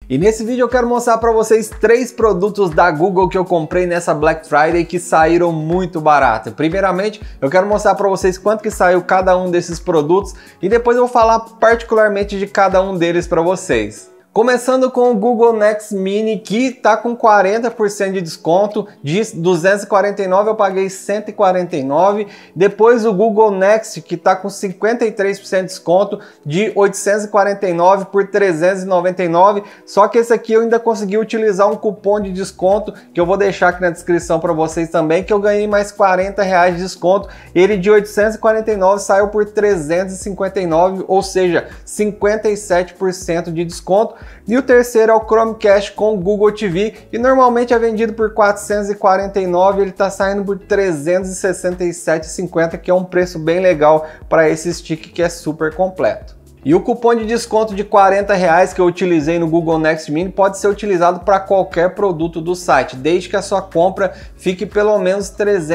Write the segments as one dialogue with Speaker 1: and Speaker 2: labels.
Speaker 1: E nesse vídeo eu quero mostrar para vocês 3 produtos da Google que eu comprei nessa Black Friday que saíram muito barato. Primeiramente, eu quero mostrar para vocês quanto que saiu cada um desses produtos e depois eu vou falar particularmente de cada um deles para vocês. Começando com o Google Nest Mini, que tá com 40% de desconto, de 249 eu paguei 149. Depois o Google Next, que tá com 53% de desconto, de 849 por 399. Só que esse aqui eu ainda consegui utilizar um cupom de desconto, que eu vou deixar aqui na descrição para vocês também, que eu ganhei mais R$40 de desconto. Ele de 849 saiu por 359, ou seja, 57% de desconto. E o terceiro é o Chromecast com Google TV, que normalmente é vendido por 449, ele está saindo por 367,50, que é um preço bem legal para esse stick que é super completo. E o cupom de desconto de R$40 que eu utilizei no Google Nest Mini pode ser utilizado para qualquer produto do site, desde que a sua compra fique pelo menos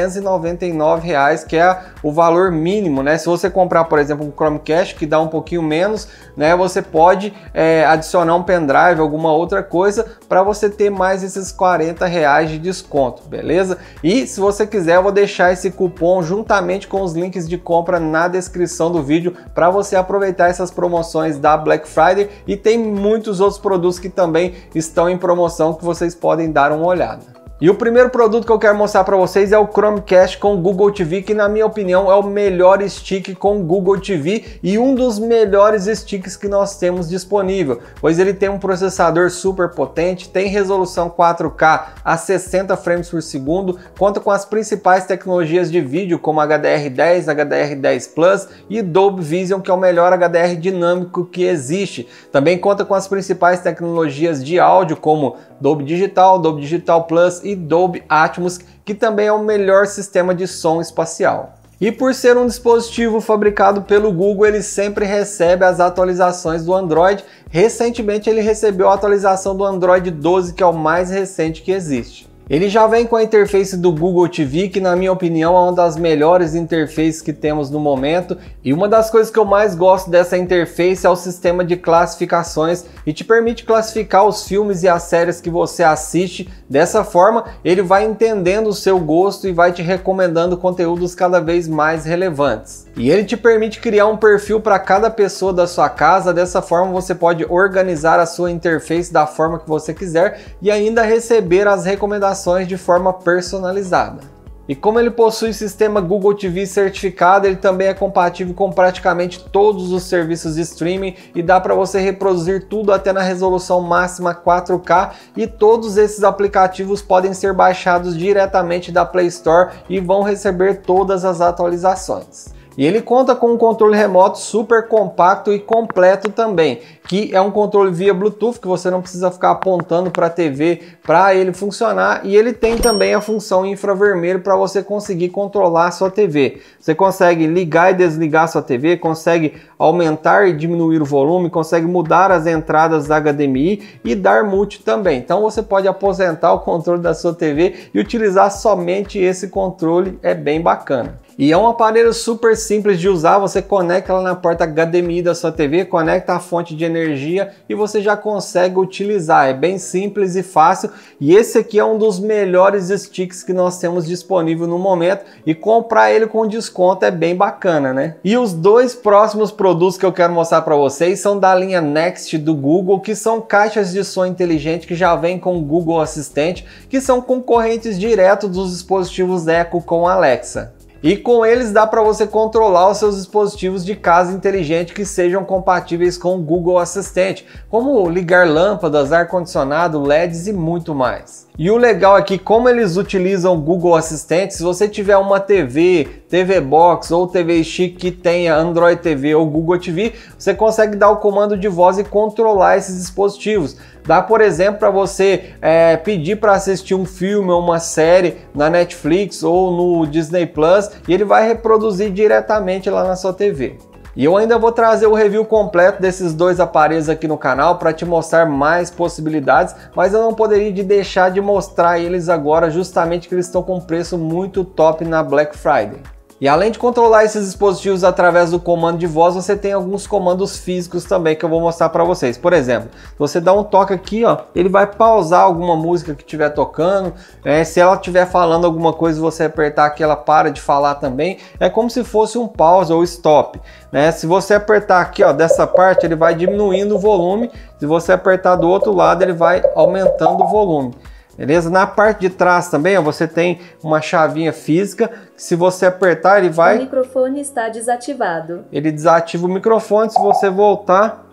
Speaker 1: R$399, que é o valor mínimo, né? Se você comprar, por exemplo, um Chromecast, que dá um pouquinho menos, né? Você pode adicionar um pendrive, alguma outra coisa, para você ter mais esses R$40 de desconto, beleza? E se você quiser, eu vou deixar esse cupom juntamente com os links de compra na descrição do vídeo para você aproveitar essas promoções da Black Friday, e tem muitos outros produtos que também estão em promoção que vocês podem dar uma olhada. E o primeiro produto que eu quero mostrar para vocês é o Chromecast com Google TV, que na minha opinião é o melhor stick com Google TV e um dos melhores sticks que nós temos disponível, pois ele tem um processador super potente, tem resolução 4K a 60 frames por segundo, conta com as principais tecnologias de vídeo como HDR10, HDR10 Plus e Dolby Vision, que é o melhor HDR dinâmico que existe. Também conta com as principais tecnologias de áudio como Dolby Digital, Dolby Digital Plus e Dolby Atmos, que também é o melhor sistema de som espacial. E por ser um dispositivo fabricado pelo Google, ele sempre recebe as atualizações do Android. Recentemente ele recebeu a atualização do Android 12, que é o mais recente que existe. Ele já vem com a interface do Google TV, que na minha opinião é uma das melhores interfaces que temos no momento, e uma das coisas que eu mais gosto dessa interface é o sistema de classificações, e te permite classificar os filmes e as séries que você assiste. Dessa forma, ele vai entendendo o seu gosto e vai te recomendando conteúdos cada vez mais relevantes. E ele te permite criar um perfil para cada pessoa da sua casa. Dessa forma você pode organizar a sua interface da forma que você quiser e ainda receber as recomendações de forma personalizada. E como ele possui sistema Google TV certificado, ele também é compatível com praticamente todos os serviços de streaming e dá para você reproduzir tudo até na resolução máxima 4K, e todos esses aplicativos podem ser baixados diretamente da Play Store e vão receber todas as atualizações. E ele conta com um controle remoto super compacto e completo também, que é um controle via Bluetooth, que você não precisa ficar apontando para a TV para ele funcionar, e ele tem também a função infravermelho para você conseguir controlar a sua TV. Você consegue ligar e desligar a sua TV, consegue aumentar e diminuir o volume, consegue mudar as entradas da HDMI e dar multi também. Então você pode aposentar o controle da sua TV e utilizar somente esse controle, é bem bacana. E é um aparelho super simples de usar, você conecta lá na porta HDMI da sua TV, conecta a fonte de energia e você já consegue utilizar. É bem simples e fácil, e esse aqui é um dos melhores sticks que nós temos disponível no momento, e comprar ele com desconto é bem bacana, né? E os dois próximos produtos que eu quero mostrar para vocês são da linha Next do Google, que são caixas de som inteligente que já vem com o Google Assistente, que são concorrentes diretos dos dispositivos Echo com Alexa. E com eles dá para você controlar os seus dispositivos de casa inteligente que sejam compatíveis com o Google Assistente, como ligar lâmpadas, ar-condicionado, LEDs e muito mais. E o legal é que, como eles utilizam o Google Assistente, se você tiver uma TV, TV Box ou TV Stick que tenha Android TV ou Google TV, você consegue dar o comando de voz e controlar esses dispositivos. Dá, por exemplo, para você pedir para assistir um filme ou uma série na Netflix ou no Disney Plus, e ele vai reproduzir diretamente lá na sua TV. E eu ainda vou trazer o review completo desses dois aparelhos aqui no canal para te mostrar mais possibilidades, mas eu não poderia deixar de mostrar eles agora, justamente que eles estão com um preço muito top na Black Friday. E além de controlar esses dispositivos através do comando de voz, você tem alguns comandos físicos também que eu vou mostrar para vocês. Por exemplo, se você dá um toque aqui, ó, ele vai pausar alguma música que estiver tocando. Se ela estiver falando alguma coisa, você apertar aqui, ela para de falar também. É como se fosse um pause ou stop, né? Se você apertar aqui, ó, dessa parte, ele vai diminuindo o volume. Se você apertar do outro lado, ele vai aumentando o volume. Beleza? Na parte de trás também, ó, você tem uma chavinha física, que se você apertar ele vai...
Speaker 2: O microfone está desativado.
Speaker 1: Ele desativa o microfone, se você voltar...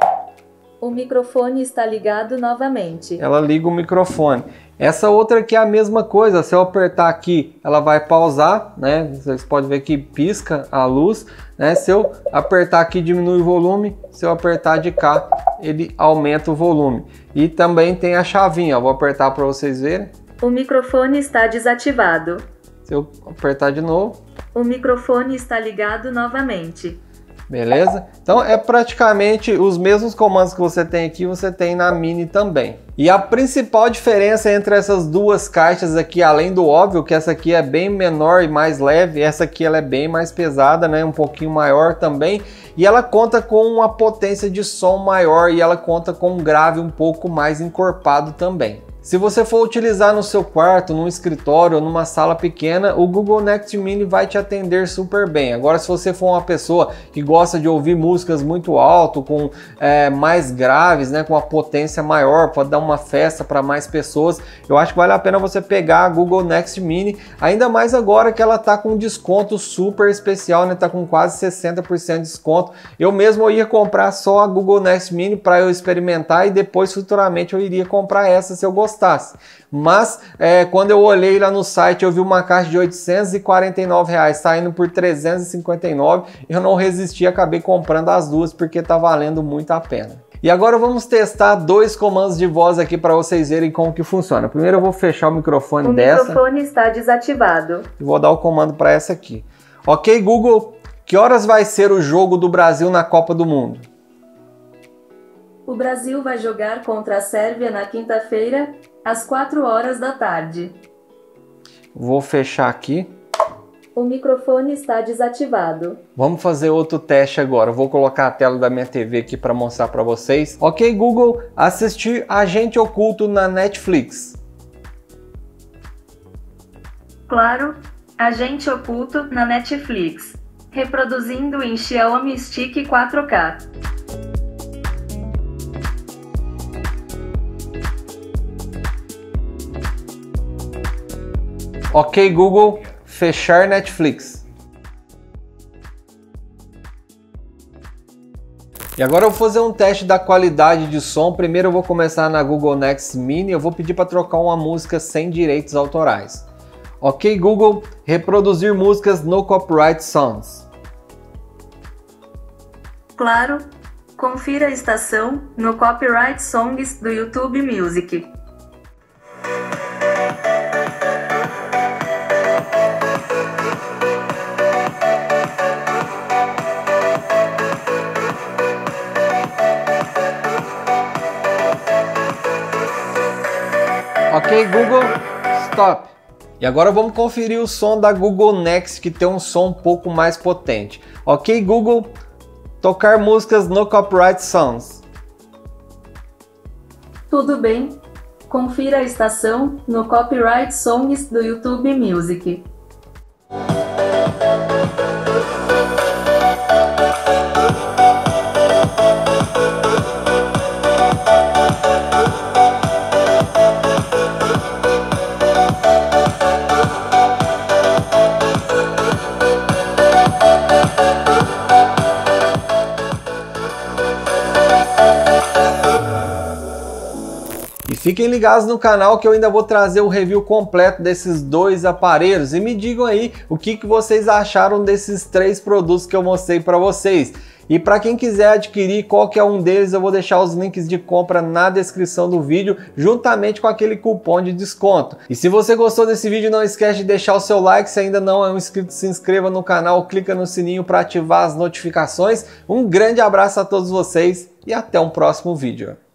Speaker 2: O microfone está ligado novamente.
Speaker 1: Ela liga o microfone. Essa outra aqui é a mesma coisa, se eu apertar aqui, ela vai pausar, né? Vocês podem ver que pisca a luz, né? Se eu apertar aqui, diminui o volume, se eu apertar de cá, ele aumenta o volume. E também tem a chavinha, ó, vou apertar para vocês verem.
Speaker 2: O microfone está desativado.
Speaker 1: Se eu apertar de novo...
Speaker 2: O microfone está ligado novamente.
Speaker 1: Beleza? Então é praticamente os mesmos comandos que você tem aqui, você tem na Mini também. E a principal diferença entre essas duas caixas aqui, além do óbvio que essa aqui é bem menor e mais leve, essa aqui ela é bem mais pesada, né? Um pouquinho maior também. E ela conta com uma potência de som maior e ela conta com um grave um pouco mais encorpado também. Se você for utilizar no seu quarto, num escritório ou numa sala pequena, o Google Nest Mini vai te atender super bem. Agora, se você for uma pessoa que gosta de ouvir músicas muito alto, com mais graves, né, com a potência maior, pode dar uma festa para mais pessoas, eu acho que vale a pena você pegar a Google Nest Mini, ainda mais agora que ela tá com um desconto super especial, né, tá com quase 60% de desconto. Eu mesmo ia comprar só a Google Nest Mini para eu experimentar e depois futuramente eu iria comprar essa se eu gostasse. Mas quando eu olhei lá no site, eu vi uma caixa de R$849 saindo por R$359. Eu não resisti, acabei comprando as duas porque tá valendo muito a pena. E agora vamos testar dois comandos de voz aqui para vocês verem como que funciona. Primeiro eu vou fechar o microfone dessa.
Speaker 2: O microfone está desativado.
Speaker 1: E vou dar o comando para essa aqui. Ok, Google, que horas vai ser o jogo do Brasil na Copa do Mundo?
Speaker 2: O Brasil vai jogar contra a Sérvia na quinta-feira, às 4 horas da tarde.
Speaker 1: Vou fechar aqui.
Speaker 2: O microfone está desativado.
Speaker 1: Vamos fazer outro teste agora. Vou colocar a tela da minha TV aqui para mostrar para vocês. Ok, Google, assistir Agente Oculto na Netflix.
Speaker 2: Claro, Agente Oculto na Netflix. Reproduzindo em Xiaomi Stick 4K.
Speaker 1: Ok, Google, fechar Netflix. E agora eu vou fazer um teste da qualidade de som. Primeiro eu vou começar na Google Nest Mini. Eu vou pedir para trocar uma música sem direitos autorais. Ok, Google, reproduzir músicas no Copyright Songs.
Speaker 2: Claro, confira a estação no Copyright Songs do YouTube Music.
Speaker 1: Ok, Google, stop. E agora vamos conferir o som da Google Nest, que tem um som um pouco mais potente. Ok, Google, tocar músicas no Copyright Songs.
Speaker 2: Tudo bem. Confira a estação no Copyright Songs do YouTube Music.
Speaker 1: Fiquem ligados no canal que eu ainda vou trazer o review completo desses dois aparelhos e me digam aí o que vocês acharam desses três produtos que eu mostrei para vocês. E para quem quiser adquirir qualquer um deles, eu vou deixar os links de compra na descrição do vídeo, juntamente com aquele cupom de desconto. E se você gostou desse vídeo, não esquece de deixar o seu like. Se ainda não é um inscrito, se inscreva no canal, clica no sininho para ativar as notificações. Um grande abraço a todos vocês e até um próximo vídeo.